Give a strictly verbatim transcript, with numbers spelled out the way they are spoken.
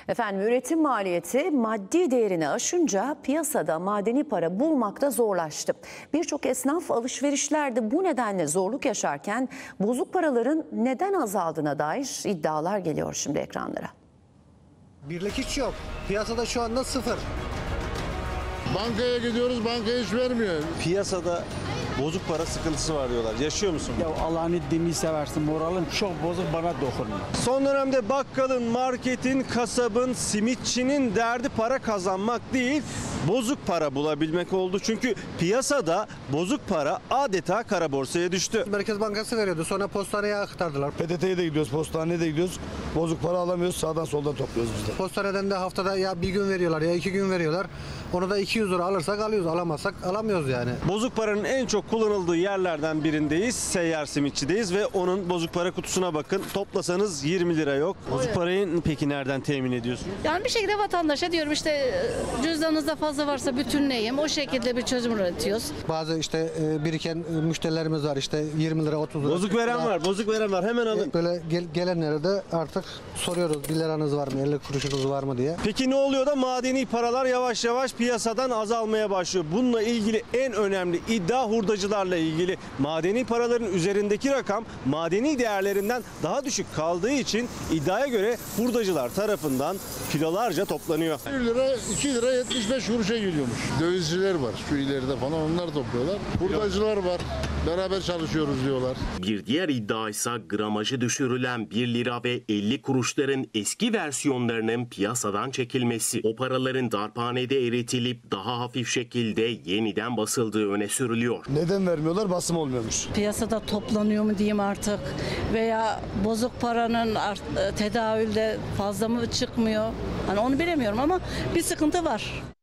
Efendim üretim maliyeti maddi değerini aşınca piyasada madeni para bulmakta zorlaştı. Birçok esnaf alışverişlerde bu nedenle zorluk yaşarken bozuk paraların neden azaldığına dair iddialar geliyor şimdi ekranlara. Birlik hiç yok. Piyasada şu anda sıfır. Bankaya gidiyoruz, banka hiç vermiyor. Piyasada bozuk para sıkıntısı var diyorlar. Yaşıyor musun? Ya Allah'ını dinini seversin. Moralim çok bozuk, bana dokunma. Son dönemde bakkalın, marketin, kasabın, simitçinin derdi para kazanmak değil, bozuk para bulabilmek oldu. Çünkü piyasada bozuk para adeta kara borsaya düştü. Merkez Bankası veriyordu. Sonra postaneye aktardılar. P T T'ye de gidiyoruz, postaneye de gidiyoruz. Bozuk para alamıyoruz, sağdan soldan topluyoruz biz de. Postaneden de haftada ya bir gün veriyorlar ya iki gün veriyorlar. Onu da iki yüz lira alırsak alıyoruz, alamazsak alamıyoruz yani. Bozuk paranın en çok kullanıldığı yerlerden birindeyiz. Seyyar simitçideyiz ve onun bozuk para kutusuna bakın. Toplasanız yirmi lira yok. Bozuk parayı peki nereden temin ediyorsunuz? Yani bir şekilde vatandaşa diyorum işte cüzdanınızda fazla varsa bütünleyin. O şekilde bir çözüm üretiyoruz. Bazı işte e, biriken e, müşterilerimiz var işte yirmi lira otuz lira. Bozuk veren var, bozuk veren var. Hemen alın. Böyle gel, gelenlere de artık soruyoruz bir liranız var mı, elli kuruşunuz var mı diye. Peki ne oluyor da madeni paralar yavaş yavaş piyasadan azalmaya başlıyor? Bununla ilgili en önemli iddia hurdacılarla ilgili. Madeni paraların üzerindeki rakam madeni değerlerinden daha düşük kaldığı için iddiaya göre hurdacılar tarafından kilolarca toplanıyor. bir lira, iki lira yetmiş beş kuruşa gidiyormuş. Dövizciler var şu ileride falan, onlar topluyorlar. Hurdacılar var. Beraber çalışıyoruz diyorlar. Bir diğer iddia ise gramajı düşürülen bir lira ve elli kuruşların eski versiyonlarının piyasadan çekilmesi. O paraların darphanede eritilip daha hafif şekilde yeniden basıldığı öne sürülüyor. Neden vermiyorlar? Basım olmuyormuş. Piyasada toplanıyor mu diyeyim artık veya bozuk paranın art- tedavülde fazla mı çıkmıyor? Hani onu bilemiyorum ama bir sıkıntı var.